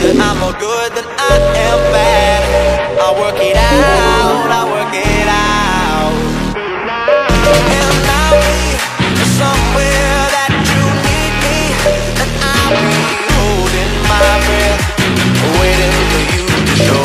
that I'm more good than I am bad. I work it out, I work it out. And I'll be somewhere that you need me, and I'll be holding my breath, waiting for you to show.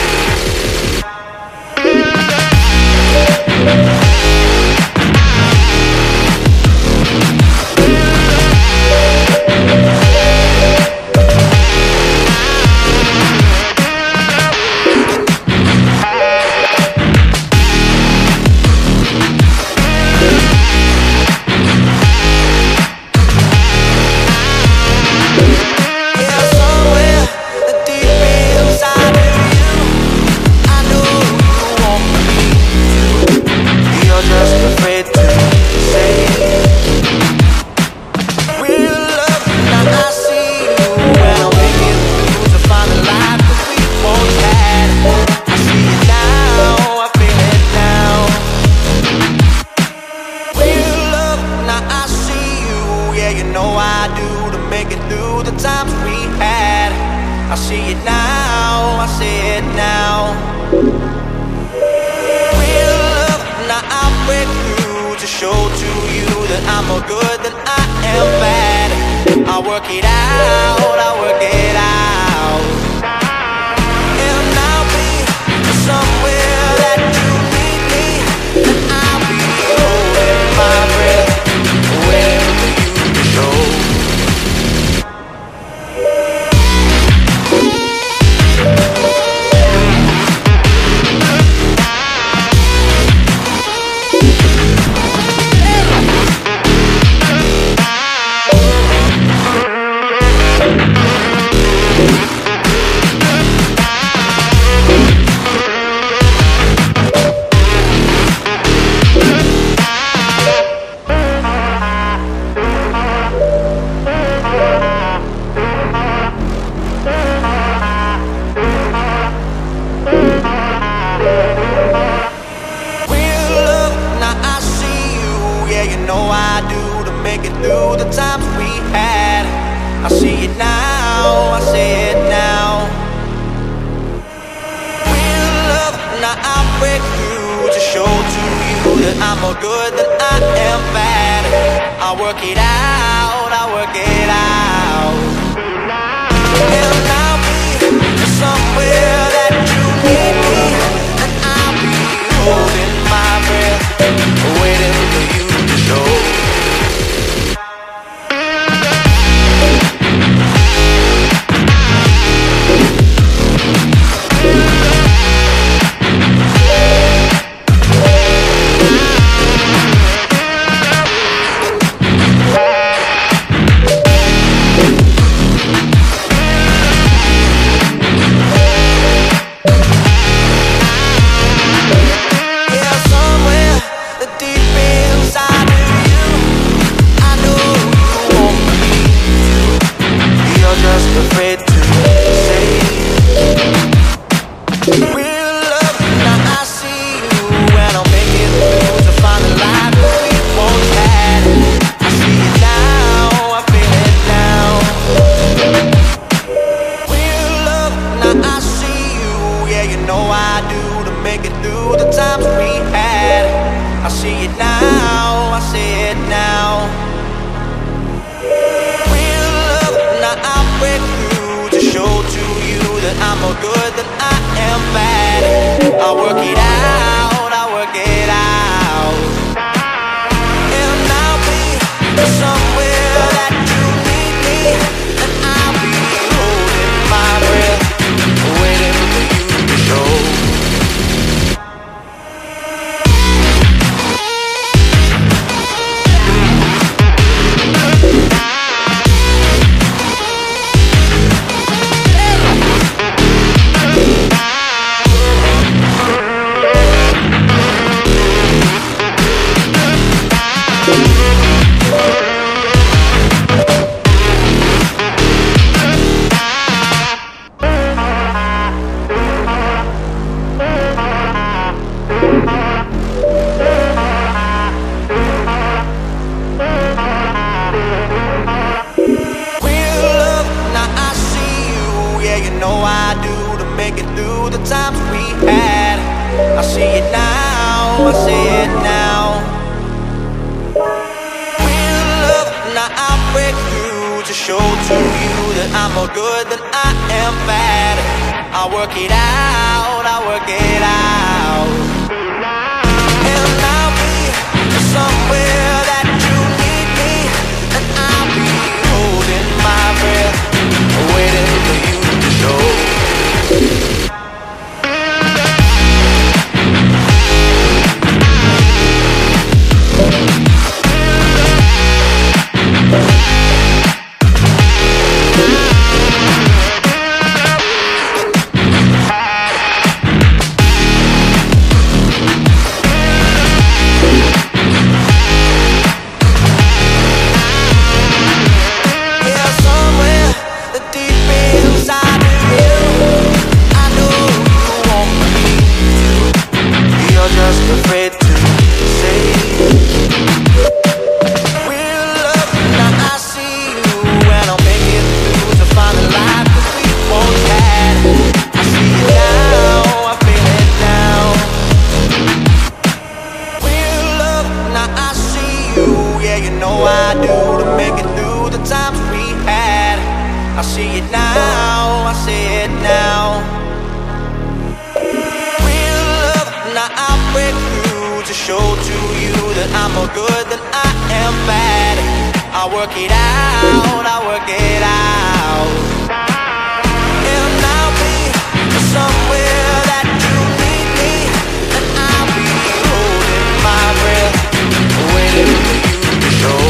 I see it now, I see it now. Real love, now I'll break through to show to you that I'm more good than I am bad. I work it out, I work it out. And I'll be somewhere that you need me, and I'll be holding my breath, waiting for you to show. Through the times we had, I see it now, I see it now. Real love, now I'll break through to show to you that I'm more good than I am bad. I work it out, I work it out. And I'll be somewhere that you need me, and I'll be holding my breath, waiting for you to show. I see it now, I see it now. Real love, now I'll break through to show to you that I'm more good than I am bad. I work it out, I work it out. And I'll be somewhere that you need me, and I'll be holding my breath, waiting for you to show. know I do, to make it through the times we had. I see it now, I see it now. Real love, now I break through to show to you that I'm more good than I am bad. I work it out, I work it out. And I'll be somewhere that you need me, and I'll be holding my breath, waiting for you to show. I see it now, I see it now. Real love, now I break through to show to you that I'm more good than I am bad. I work it out, I work it out. And I'll be somewhere that you need me, and I'll be holding my breath, waiting for you to show.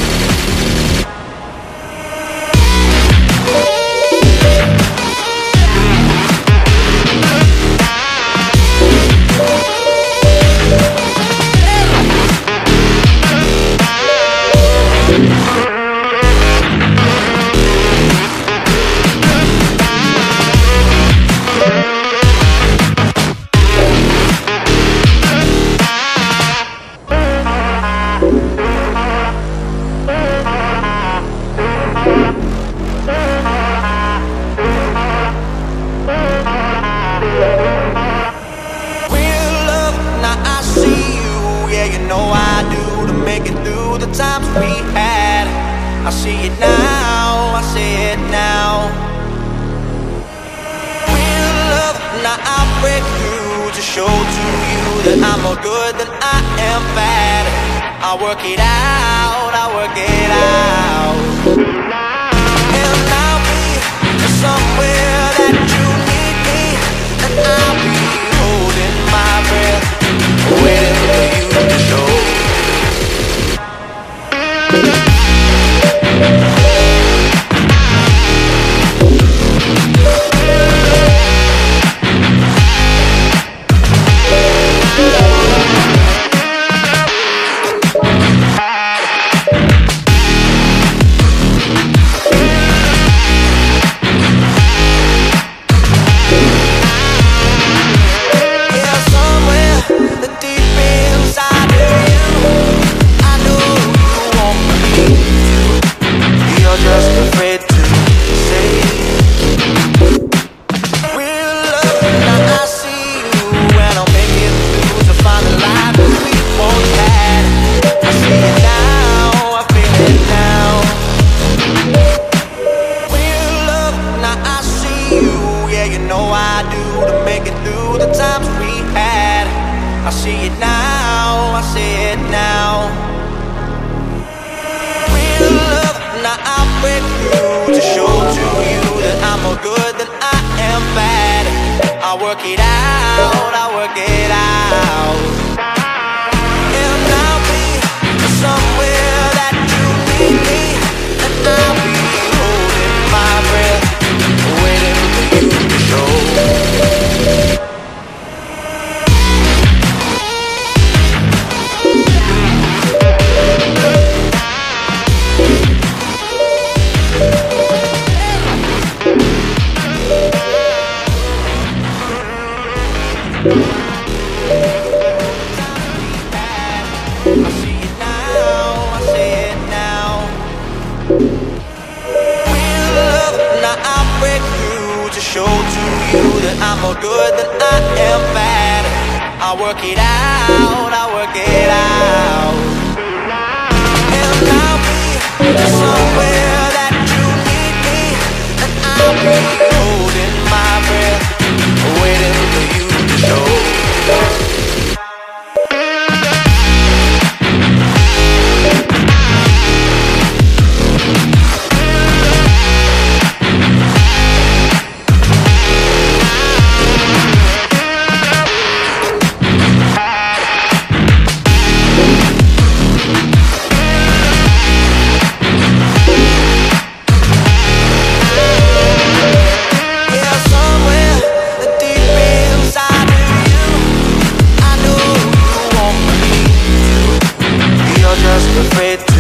Times we had, I see it now, I see it now. Real love, now I break through to show to you that I'm more good than I am bad. I work it out, I work it out. And I'll be somewhere that you need me, and I'll be holding my breath, waiting for you to show. I see it now, I see it now. Real love, now I break through to show to you that I'm more good than I am bad. I work it out, I work it out. And I'll be somewhere that you need me, and I'll be holding my breath, waiting for you to show. Show that I'm more good than I am bad. I work it out, I work it out. And I'll be somewhere that you need me, and I'll be holding my breath, waiting for you to show. Afraid